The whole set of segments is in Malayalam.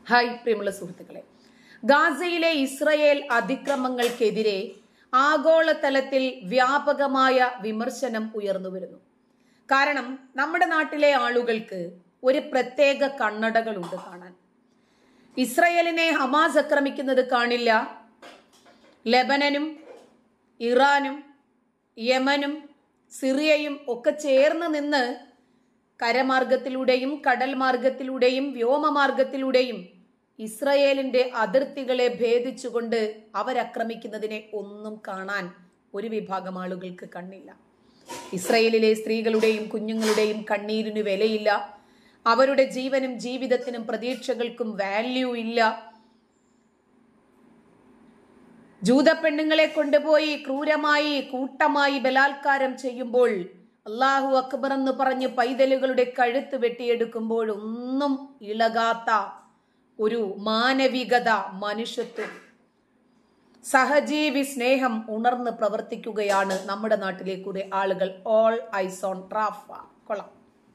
ഹായ് പ്രിയമുള്ള സുഹൃത്തുക്കളെ, ഗാസയിലെ ഇസ്രയേൽ അതിക്രമങ്ങൾക്കെതിരെ ആഗോളതലത്തിൽ വ്യാപകമായ വിമർശനം ഉയർന്നു വരുന്നു. കാരണം നമ്മുടെ നാട്ടിലെ ആളുകൾക്ക് ഒരു പ്രത്യേക കണ്ണടകളുണ്ട് കാണാൻ. ഇസ്രയേലിനെ ഹമാസ് ആക്രമിക്കുന്നത് കാണില്ല. ലെബനനും ഇറാനും യമനും സിറിയയും ഒക്കെ ചേർന്ന് നിന്ന് കരമാർഗത്തിലൂടെയും കടൽ മാർഗത്തിലൂടെയും വ്യോമമാർഗത്തിലൂടെയും ഇസ്രയേലിന്റെ അതിർത്തികളെ ഭേദിച്ചുകൊണ്ട് അവരാക്രമിക്കുന്നതിനെ ഒന്നും കാണാൻ ഒരു വിഭാഗം ആളുകൾക്ക് കണ്ണില്ല. ഇസ്രയേലിലെ സ്ത്രീകളുടെയും കുഞ്ഞുങ്ങളുടെയും കണ്ണീരിന് വിലയില്ല. അവരുടെ ജീവനും ജീവിതത്തിനും പ്രതീക്ഷകൾക്കും വാല്യൂ ഇല്ല. ജൂത പെണ്ണുങ്ങളെ കൊണ്ടുപോയി ക്രൂരമായി കൂട്ടമായി ബലാത്കാരം ചെയ്യുമ്പോൾ, അല്ലാഹു അക്ബർ എന്ന് പറഞ്ഞ് പൈതലുകളുടെ കഴുത്ത് വെട്ടിയെടുക്കുമ്പോൾ ഒന്നും ഇളകാത്ത ഒരു മാനവികത, മനുഷ്യത്വം, സഹജീവി സ്നേഹം ഉണർന്ന് പ്രവർത്തിക്കുകയാണ് നമ്മുടെ നാട്ടിലെ കുറെ ആളുകൾ. All eyes on Rafah. കൊള്ളാം.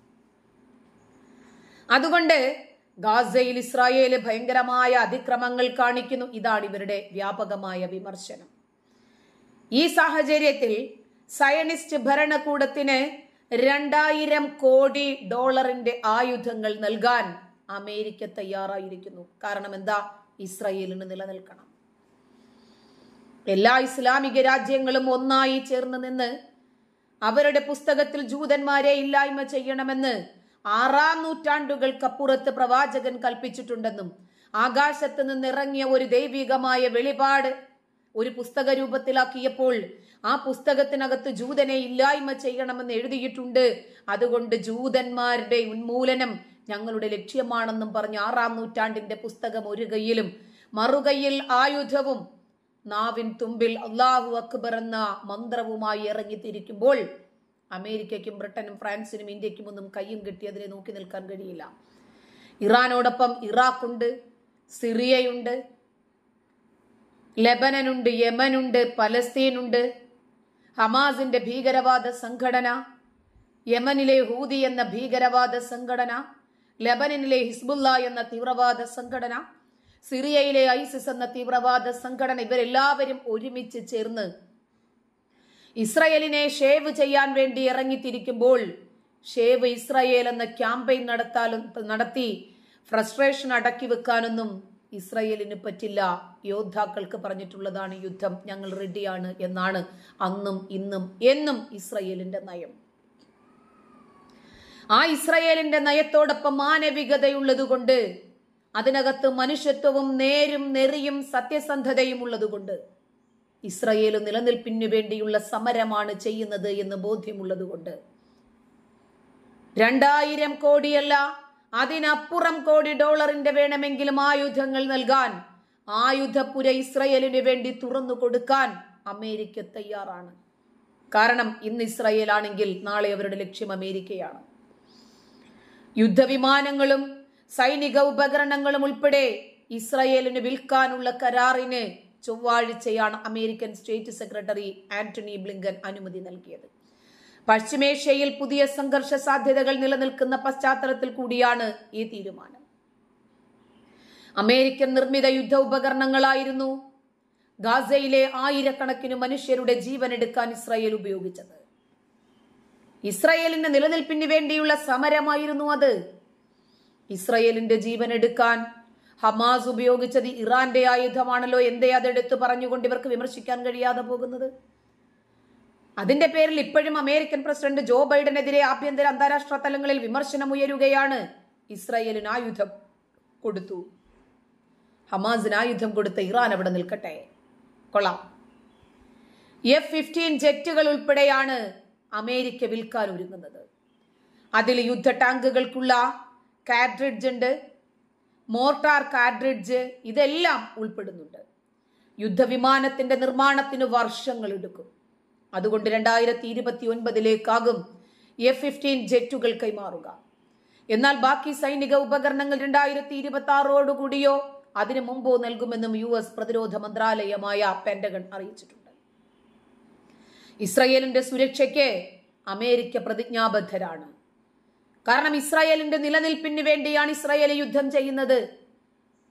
അതുകൊണ്ട് ഗാസയിൽ ഇസ്രായേൽ ഭയങ്കരമായ അതിക്രമങ്ങൾ കാണിക്കുന്നു. ഇതാണ് ഇവരുടെ വ്യാപകമായ വിമർശനം. ഈ സാഹചര്യത്തിൽ സയനിസ്റ്റ് ഭരണകൂടത്തിന് $2000 കോടി ആയുധങ്ങൾ നൽകാൻ അമേരിക്ക തയ്യാറായിരിക്കുന്നു. കാരണം എന്താ? ഇസ്രായേലിന് നിലനിൽക്കണം. എല്ലാ ഇസ്ലാമിക രാജ്യങ്ങളും ഒന്നായി ചേർന്ന് നിന്ന് അവരുടെ പുസ്തകത്തിൽ ജൂതന്മാരെ ഇല്ലായ്മ ചെയ്യണമെന്ന് 6 നൂറ്റാണ്ടുകൾക്കപ്പുറത്ത് പ്രവാചകൻ കൽപ്പിച്ചിട്ടുണ്ടെന്നും ആകാശത്ത് നിന്നിറങ്ങിയ ഒരു ദൈവികമായ വെളിപാട് ഒരു പുസ്തക രൂപത്തിലാക്കിയപ്പോൾ ആ പുസ്തകത്തിനകത്ത് ജൂതനെ ഇല്ലായ്മ ചെയ്യണമെന്ന് എഴുതിയിട്ടുണ്ട്. അതുകൊണ്ട് ജൂതന്മാരുടെ ഉന്മൂലനം ഞങ്ങളുടെ ലക്ഷ്യമാണെന്നും പറഞ്ഞ് 6 നൂറ്റാണ്ടിന്റെ പുസ്തകം ഒരു കൈയിലും മറുകൈയിൽ ആയുധവും നാവിൻ തുമ്പിൽ അല്ലാഹു അക്ബർ എന്ന മന്ത്രവുമായി ഇറങ്ങിത്തിരിക്കുമ്പോൾ അമേരിക്കയ്ക്കും ബ്രിട്ടനും ഫ്രാൻസിനും ഇന്ത്യക്കും ഒന്നും കയ്യും കെട്ടി അതിനെ നോക്കി നിൽക്കാൻ കഴിയില്ല. ഇറാനോടൊപ്പം ഇറാഖുണ്ട്, സിറിയയുണ്ട്, ലെബനനുണ്ട്, യമനുണ്ട്, പലസ്തീനുണ്ട്, ഹമാസിന്റെ ഭീകരവാദ സംഘടന, യമനിലെ ഹൂതി എന്ന ഭീകരവാദ സംഘടന, ലെബനനിലെ ഹിസ്ബുല്ല എന്ന തീവ്രവാദ സംഘടന, സിറിയയിലെ ഐസിസ് എന്ന തീവ്രവാദ സംഘടന, ഇവരെല്ലാവരും ഒരുമിച്ച് ചേർന്ന് ഇസ്രയേലിനെ ഷേവ് ചെയ്യാൻ വേണ്ടി ഇറങ്ങിത്തിരിക്കുമ്പോൾ ഷേവ് ഇസ്രയേൽ എന്ന ക്യാമ്പയിൻ നടത്തി ഫ്രസ്ട്രേഷൻ അടക്കി വെക്കാനൊന്നും ഇസ്രയേലിന് പറ്റില്ല. യോദ്ധാക്കൾക്ക് പറഞ്ഞിട്ടുള്ളതാണ് യുദ്ധം, ഞങ്ങൾ റെഡിയാണ് എന്നാണ് അന്നും ഇന്നും എന്നും ഇസ്രയേലിന്റെ നയം. ആ ഇസ്രയേലിന്റെ നയത്തോടൊപ്പം മാനവികതയുള്ളതുകൊണ്ട്, അതിനകത്ത് മനുഷ്യത്വവും നേരും നെറിയും സത്യസന്ധതയും ഉള്ളതുകൊണ്ട് ഇസ്രയേൽ നിലനിൽപ്പിനു വേണ്ടിയുള്ള സമരമാണ് ചെയ്യുന്നത് എന്ന് ബോധ്യമുള്ളതുകൊണ്ട് 2000 കോടിയല്ല, അതിനപ്പുറം കോടി ഡോളറിന്റെ വേണമെങ്കിലും ആയുധങ്ങൾ നൽകാൻ, ആയുധപ്പുര ഇസ്രയേലിന് വേണ്ടി തുറന്നു കൊടുക്കാൻ അമേരിക്ക തയ്യാറാണ്. കാരണം ഇന്ന് ഇസ്രയേൽ ആണെങ്കിൽ നാളെ അവരുടെ ലക്ഷ്യം അമേരിക്കയാണ്. യുദ്ധവിമാനങ്ങളും സൈനിക ഉപകരണങ്ങളും ഉൾപ്പെടെ ഇസ്രയേലിന് വിൽക്കാനുള്ള കരാറിന് ചൊവ്വാഴ്ചയാണ് American state secretary Antony Blinken അനുമതി നൽകിയത്. പശ്ചിമേഷ്യയിൽ പുതിയ സംഘർഷ സാധ്യതകൾ നിലനിൽക്കുന്ന പശ്ചാത്തലത്തിൽ കൂടിയാണ് ഈ തീരുമാനം. അമേരിക്കൻ നിർമ്മിത യുദ്ധ ഉപകരണങ്ങളായിരുന്നു ഗാസയിലെ ആയിരക്കണക്കിന് മനുഷ്യരുടെ ജീവൻ എടുക്കാൻ ഇസ്രായേൽ ഉപയോഗിച്ചത്. ഇസ്രായേലിന്റെ നിലനിൽപ്പിന് വേണ്ടിയുള്ള സമരമായിരുന്നു അത്. ഇസ്രായേലിന്റെ ജീവൻ എടുക്കാൻ ഹമാസ് ഉപയോഗിച്ചത് ഇറാന്റെ ആയുധമാണല്ലോ. എന്തേ അതെടുത്ത് പറഞ്ഞുകൊണ്ട് ഇവർക്ക് വിമർശിക്കാൻ കഴിയാതെ പോകുന്നത്? അതിന്റെ പേരിൽ ഇപ്പോഴും അമേരിക്കൻ പ്രസിഡന്റ് ജോ ബൈഡനെതിരെ ആഭ്യന്തര അന്താരാഷ്ട്ര തലങ്ങളിൽ വിമർശനം ഉയരുകയാണ്. ഇസ്രായേലിന് ആയുധം കൊടുത്തു, ഹമാസിന് ആയുധം കൊടുത്ത ഇറാൻ അവിടെ നിൽക്കട്ടെ. കൊള്ളാം. F-15 ജെറ്റുകൾ ഉൾപ്പെടെയാണ് അമേരിക്ക വിൽക്കാൻ ഒരുങ്ങുന്നത്. അതിൽ യുദ്ധ ടാങ്കുകൾക്കുള്ള കാഡ്രിഡ്ജ് ഉണ്ട്, മോർട്ടാർ കാഡ്രിഡ്ജ്, ഇതെല്ലാം ഉൾപ്പെടുന്നുണ്ട്. യുദ്ധവിമാനത്തിന്റെ നിർമ്മാണത്തിന് വർഷങ്ങൾ എടുക്കും. അതുകൊണ്ട് 2029 F-15 ജെറ്റുകൾ കൈമാറുക. എന്നാൽ ബാക്കി സൈനിക ഉപകരണങ്ങൾ 2026 കൂടിയോ അതിനു മുമ്പോ നൽകുമെന്നും US പ്രതിരോധ മന്ത്രാലയമായ പെന്റഗൺ അറിയിച്ചിട്ടുണ്ട്. ഇസ്രയേലിന്റെ സുരക്ഷയ്ക്ക് അമേരിക്ക പ്രതിജ്ഞാബദ്ധരാണ്. കാരണം ഇസ്രായേലിന്റെ നിലനിൽപ്പിന് വേണ്ടിയാണ് ഇസ്രായേൽ യുദ്ധം ചെയ്യുന്നത്.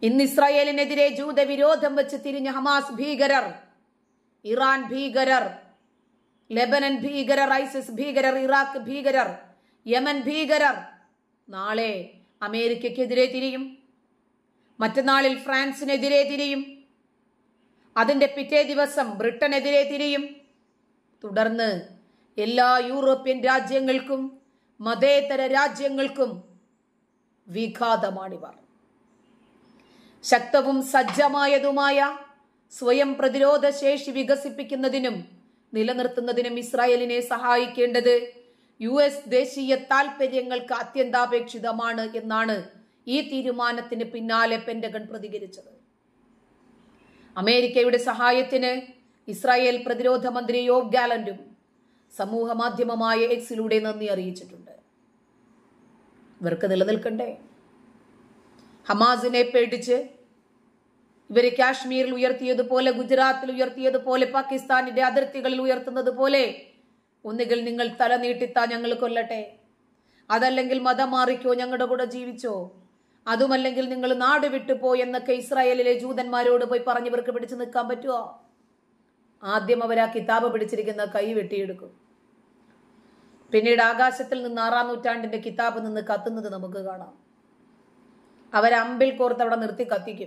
ഇന്ന് ഇസ്രായേലിനെതിരെ ജൂതവിരോധം വെച്ച് തിരിഞ്ഞ ഹമാസ് ഭീകരർ, ഇറാൻ ഭീകരർ, ലെബനൻ ഭീകരർ, ഐസിസ് ഭീകരർ, ഇറാഖ് ഭീകരർ, യമൻ ഭീകരർ നാളെ അമേരിക്കയ്ക്കെതിരെ തിരിയും. മറ്റന്നാളിൽ ഫ്രാൻസിനെതിരെ തിരിയും. അതിന്റെ പിറ്റേ ദിവസം ബ്രിട്ടനെതിരെ തിരിയും. തുടർന്ന് എല്ലാ യൂറോപ്യൻ രാജ്യങ്ങൾക്കും മതേതര രാജ്യങ്ങൾക്കും വിഘാതമാണിവർ. ശക്തവും സജ്ജമായതുമായ സ്വയം പ്രതിരോധ ശേഷി വികസിപ്പിക്കുന്നതിനും നിലനിർത്തുന്നതിനും ഇസ്രായേലിനെ സഹായിക്കേണ്ടത് US ദേശീയ താൽപര്യങ്ങൾക്ക് അത്യന്താപേക്ഷിതമാണ് എന്നാണ് ഈ തീരുമാനത്തിന് പിന്നാലെ പെന്റഗൺ പ്രതികരിച്ചത്. അമേരിക്കയുടെ സഹായത്തിന് ഇസ്രായേൽ പ്രതിരോധ മന്ത്രി യോവ് ഗാലന്റും സമൂഹ മാധ്യമമായ എക്സിലൂടെ നന്ദി അറിയിച്ചിട്ടുണ്ട്. ഇവർക്ക് നിലനിൽക്കണ്ടേ? ഹമാസിനെ പേടിച്ച് ഇവരെ കാശ്മീരിൽ ഉയർത്തിയതുപോലെ, ഗുജറാത്തിൽ ഉയർത്തിയതുപോലെ, പാകിസ്ഥാനിന്റെ അതിർത്തികളിൽ ഉയർത്തുന്നത് പോലെ ഒന്നുകിൽ നിങ്ങൾ തല നീട്ടിത്താ ഞങ്ങൾ കൊല്ലട്ടെ, അതല്ലെങ്കിൽ മതം മാറിക്കോ, ഞങ്ങളുടെ കൂടെ ജീവിച്ചോ, അതുമല്ലെങ്കിൽ നിങ്ങൾ നാട് വിട്ടുപോ എന്നൊക്കെ ഇസ്രായേലിലെ ജൂതന്മാരോട് പോയി പറഞ്ഞവർക്ക് പിടിച്ചു നിൽക്കാൻ പറ്റുമോ? ആദ്യം അവർ ആ കിതാബ് പിടിച്ചിരിക്കുന്ന കൈ വെട്ടിയെടുക്കും. പിന്നീട് ആകാശത്തിൽ നിന്ന് 6-ാം നൂറ്റാണ്ടിന്റെ കിതാബ് നിന്ന് കത്തുന്നത് നമുക്ക് കാണാം. അവരമ്പിൽ കോർത്ത് അവിടെ നിർത്തി കത്തിക്കും.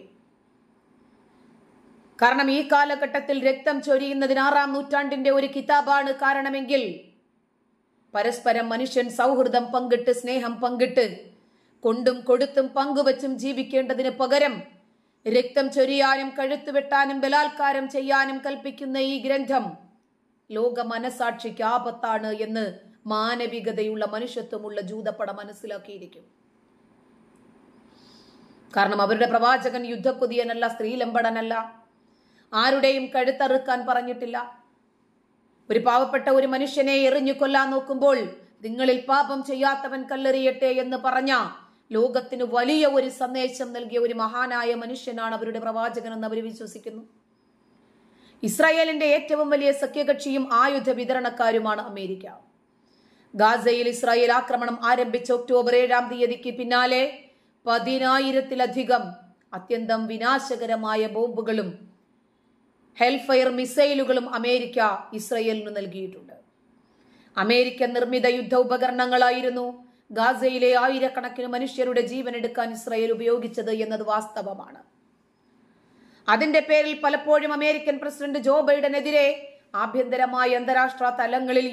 കാരണം ഈ കാലഘട്ടത്തിൽ രക്തം ചൊരിയുന്നതിന് 6-ാം നൂറ്റാണ്ടിന്റെ ഒരു കിതാബാണ് കാരണമെങ്കിൽ പരസ്പരം മനുഷ്യൻ സൗഹൃദം പങ്കിട്ട്, സ്നേഹം പങ്കിട്ട്, കൊണ്ടും കൊടുത്തും പങ്കുവച്ചും ജീവിക്കേണ്ടതിന് പകരം രക്തം ചൊരിയാനും കഴുത്തു വെട്ടാനും ബലാത്കാരം ചെയ്യാനും കൽപ്പിക്കുന്ന ഈ ഗ്രന്ഥം ലോക മനസാക്ഷിക്ക് ആപത്താണ് എന്ന് മാനവികതയുള്ള മനുഷ്യത്വമുള്ള ജൂതപ്പട മനസ്സിലാക്കിയിരിക്കും. കാരണം അവരുടെ പ്രവാചകൻ യുദ്ധക്കൊതിയനല്ല, സ്ത്രീലമ്പടനല്ല, ആരുടെയും കഴുത്തറുക്കാൻ പറഞ്ഞിട്ടില്ല. ഒരു പാവപ്പെട്ട ഒരു മനുഷ്യനെ എറിഞ്ഞു കൊല്ലാൻ നോക്കുമ്പോൾ നിങ്ങളിൽ പാപം ചെയ്യാത്തവൻ കല്ലെറിയട്ടെ എന്ന് പറഞ്ഞ ലോകത്തിന് വലിയ ഒരു സന്ദേശം നൽകിയ ഒരു മഹാനായ മനുഷ്യനാണ് അവരുടെ പ്രവാചകൻ എന്ന് അവർ വിശ്വസിക്കുന്നു. ഇസ്രായേലിന്റെ ഏറ്റവും വലിയ സഖ്യകക്ഷിയും ആയുധ വിതരണക്കാരുമാണ് അമേരിക്ക. ഗാസയിൽ ഇസ്രായേൽ ആക്രമണം ആരംഭിച്ച ഒക്ടോബർ 7-ാം തീയതിക്ക് പിന്നാലെ 10,000-ത്തിലധികം അത്യന്തം വിനാശകരമായ ബോംബുകളും ഹെൽഫയർ മിസൈലുകളും അമേരിക്ക ഇസ്രായേലിന് നൽകിയിട്ടുണ്ട്. അമേരിക്കൻ നിർമ്മിത യുദ്ധ ഉപകരണങ്ങളായിരുന്നു ഗാസയിലെ ആയിരക്കണക്കിന് മനുഷ്യരുടെ ജീവൻ എടുക്കാൻ ഇസ്രായേൽ ഉപയോഗിച്ചത് എന്നത് വാസ്തവമാണ്. അതിന്റെ പേരിൽ പലപ്പോഴും അമേരിക്കൻ പ്രസിഡന്റ് ജോ ബൈഡനെതിരെ ആഭ്യന്തരമായ അന്താരാഷ്ട്ര തലങ്ങളിൽ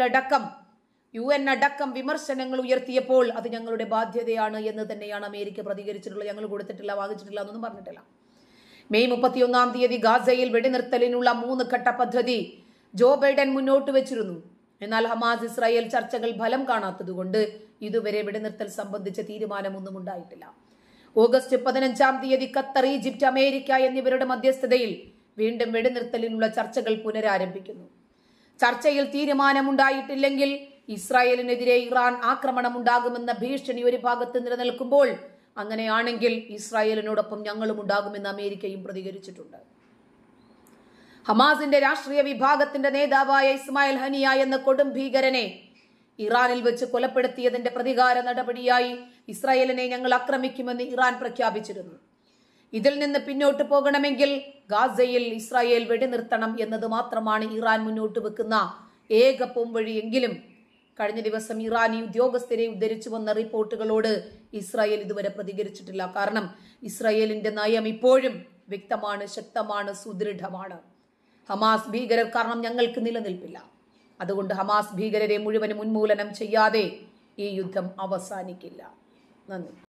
UN അടക്കം വിമർശനങ്ങൾ ഉയർത്തിയപ്പോൾ അത് ഞങ്ങളുടെ ബാധ്യതയാണ് എന്ന് തന്നെയാണ് അമേരിക്ക പ്രതികരിച്ചിട്ടുള്ളത്. ഞങ്ങൾ കൊടുത്തിട്ടില്ല, വാങ്ങിച്ചിട്ടില്ല എന്നൊന്നും പറഞ്ഞിട്ടില്ല. മെയ് 31-ാം തീയതി ഗാസയിൽ വെടിനിർത്തലിനുള്ള 3 ഘട്ട പദ്ധതി ജോ ബൈഡൻ മുന്നോട്ട് വെച്ചിരുന്നു. എന്നാൽ ഹമാസ് ഇസ്രായേൽ ചർച്ചകൾ ഫലം കാണാത്തതുകൊണ്ട് ഇതുവരെ വെടിനിർത്തൽ സംബന്ധിച്ച തീരുമാനമൊന്നും ഉണ്ടായിട്ടില്ല. ഓഗസ്റ്റ് 15-ാം തീയതി ഖത്തർ, ഈജിപ്റ്റ്, അമേരിക്ക എന്നിവരുടെ മധ്യസ്ഥതയിൽ വീണ്ടും വെടിനിർത്തലിനുള്ള ചർച്ചകൾ പുനരാരംഭിക്കുന്നു. ചർച്ചയിൽ തീരുമാനമുണ്ടായിട്ടില്ലെങ്കിൽ ഇസ്രായേലിനെതിരെ ഇറാൻ ആക്രമണം ഉണ്ടാകുമെന്ന ഭീഷണി ഒരു ഭാഗത്ത് നിലനിൽക്കുമ്പോൾ അങ്ങനെയാണെങ്കിൽ ഇസ്രായേലിനോടൊപ്പം ഞങ്ങളും ഉണ്ടാകുമെന്ന് അമേരിക്കയും പ്രതികരിച്ചിട്ടുണ്ട്. ഹമാസിന്റെ രാഷ്ട്രീയ വിഭാഗത്തിന്റെ നേതാവായ ഇസ്മായിൽ ഹനിയ എന്ന കൊടും ഭീകരനെ ഇറാനിൽ വെച്ച് കൊലപ്പെടുത്തിയതിന്റെ പ്രതികാര നടപടിയായി ഇസ്രായേലിനെ ഞങ്ങൾ ആക്രമിക്കുമെന്ന് ഇറാൻ പ്രഖ്യാപിച്ചിരുന്നു. ഇതിൽ നിന്ന് പിന്നോട്ട് പോകണമെങ്കിൽ ഗാസയിൽ ഇസ്രായേൽ വെടിനിർത്തണം എന്നത് മാത്രമാണ് ഇറാൻ മുന്നോട്ട് വെക്കുന്ന ഏക പോംവഴിയെങ്കിലും കഴിഞ്ഞ ദിവസം ഇറാനി ഉദ്യോഗസ്ഥരെ ഉദ്ധരിച്ചു വന്ന റിപ്പോർട്ടുകളോട് ഇസ്രായേൽ ഇതുവരെ പ്രതികരിച്ചിട്ടില്ല. കാരണം ഇസ്രായേലിന്റെ നയം ഇപ്പോഴും വ്യക്തമാണ്, ശക്തമാണ്, സുദൃഢമാണ്. ഹമാസ് ഭീകരർ കാരണം ഞങ്ങൾക്ക് നിലനിൽപ്പില്ല. അതുകൊണ്ട് ഹമാസ് ഭീകരരെ മുഴുവനും ഉന്മൂലനം ചെയ്യാതെ ഈ യുദ്ധം അവസാനിക്കില്ല. നന്ദി.